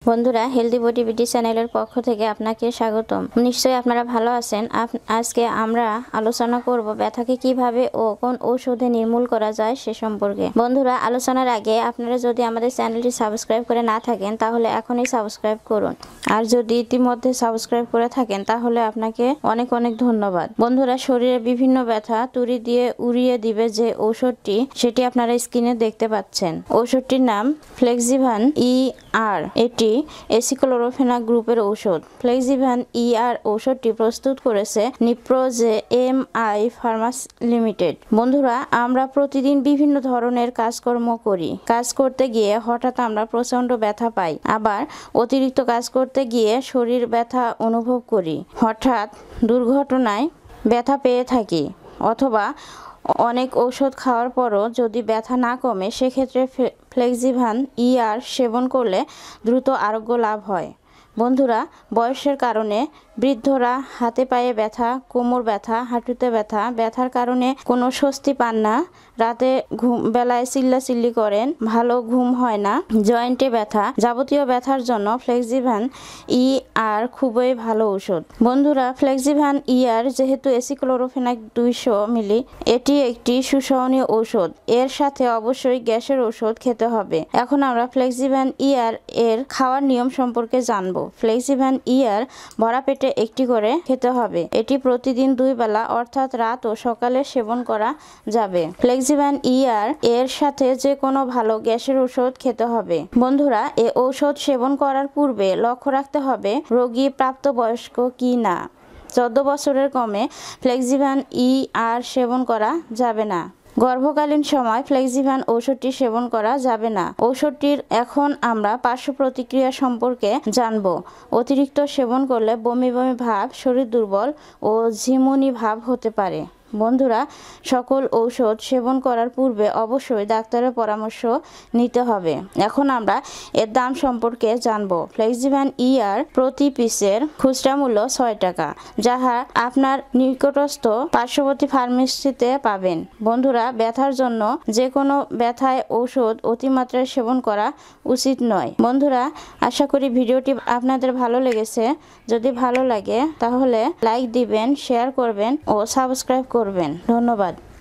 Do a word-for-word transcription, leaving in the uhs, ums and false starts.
বন্ধুরা healthy body BD চ্যানেলের পক্ষ থেকে আপনাকে স্বাগতম। নিশ্চয়ই আপনারা ভালো আছেন। আজকে আমরা আলোচনা করব ব্যথাকে কিভাবে ও কোন ঔষধে নির্মূল করা যায় সে সম্পর্কে। বন্ধুরা আলোচনার আগে আপনারা যদি আমাদের চ্যানেলটি সাবস্ক্রাইব করে না থাকেন তাহলে এখনই সাবস্ক্রাইব করুন, আর যদি ইতিমধ্যে সাবস্ক্রাইব করে থাকেন তাহলে আপনাকে অনেক অনেক ধন্যবাদ। বন্ধুরা শরীরে বিভিন্ন ব্যথা তুড়ি দিয়ে উড়িয়ে দিবে যে ঔষধটি, সেটি আপনারা স্ক্রিনে দেখতে পাচ্ছেন। ঔষধটির নাম ফ্লেক্সিভান ই আর। এটি এসিক্লোরোফেনাক গ্রুপের ঔষধ। ফ্লেক্সিভান ই আর ঔষধটি প্রস্তুত করেছে Nipro J M I Pharma Limited. বন্ধুরা আমরা প্রতিদিন বিভিন্ন ধরনের কাজকর্ম করি। কাজ করতে গিয়ে হঠাৎ আমরা প্রচন্ড ব্যথা পাই, আবার অতিরিক্ত কাজ করতে গিয়ে শরীর ব্যথা অনুভব করি। হঠাৎ দুর্ঘটনায় ব্যথা পেয়ে থাকি, অথবা অনেক ঔষধ খাওয়ার পরও যদি ব্যথা না কমে, সেক্ষেত্রে ফ্লেক্সিভান ই আর সেবন করলে দ্রুত আরোগ্য লাভ হয়। বন্ধুরা বয়সের কারণে বৃদ্ধরা হাতে পায়ে ব্যথা, কোমর ব্যথা, হাঁটুতে ব্যথা, ব্যথার কারণে কোনো স্বস্তি পান না, রাতে ঘুম বেলায় চিল্লাচিল্লি করেন, ভালো ঘুম হয় না, জয়েন্টে ব্যথা, যাবতীয় ব্যথার জন্য ফ্লেক্সিভান ই আর খুবই ভালো ঔষধ। বন্ধুরা ফ্লেক্সিভান ই আর যেহেতু এসিক্লোরোফেনাক দুইশো মিলি, এটি একটি সুসহনীয় ঔষধ। এর সাথে অবশ্যই গ্যাসের ঔষধ খেতে হবে। এখন আমরা ফ্লেক্সিভান ই আর এর খাওয়ার নিয়ম সম্পর্কে জানবো। ফ্লেক্সিভান ই আর ভরা পেটে একটি করে খেতে হবে। এটি প্রতিদিন দুই বেলা অর্থাৎ রাত ও সকালে সেবন করা যাবে। ফ্লেক্সিভান ই আর এর সাথে যে কোনো ভালো গ্যাসের ঔষধ খেতে হবে। বন্ধুরা এ ঔষধ সেবন করার পূর্বে লক্ষ্য রাখতে হবে রোগী প্রাপ্তবয়স্ক কি না। চোদ্দ বছরের কমে ফ্লেক্সিভান ই আর সেবন করা যাবে না। গর্ভকালীন সময় ফ্লেক্সিভান ঔষধটি সেবন করা যাবে না। ঔষধটির এখন আমরা পার্শ্ব প্রতিক্রিয়া সম্পর্কে জানব। অতিরিক্ত সেবন করলে বমি বমি ভাব, শরীর দুর্বল ও ঝিমুনি ভাব হতে পারে। বন্ধুরা সকল ঔষধ সেবন করার পূর্বে অবশ্যই ডাক্তারের পরামর্শ নিতে হবে। এখন আমরা এর দাম সম্পর্কে জানব। ফ্লেক্সিভান ই আর প্রতি পিসের খুচরা মূল্য ছয় টাকা, যাহা আপনার নিকটস্থ পার্শ্ববর্তী ফার্মেসিতে পাবেন। বন্ধুরা ব্যথার জন্য যে কোনো ব্যথায় ঔষধ অতিমাত্রায় সেবন করা উচিত নয়। বন্ধুরা আশা করি ভিডিওটি আপনাদের ভালো লেগেছে। যদি ভালো লাগে তাহলে লাইক দিবেন, শেয়ার করবেন ও সাবস্ক্রাইব করবেন। ধন্যবাদ।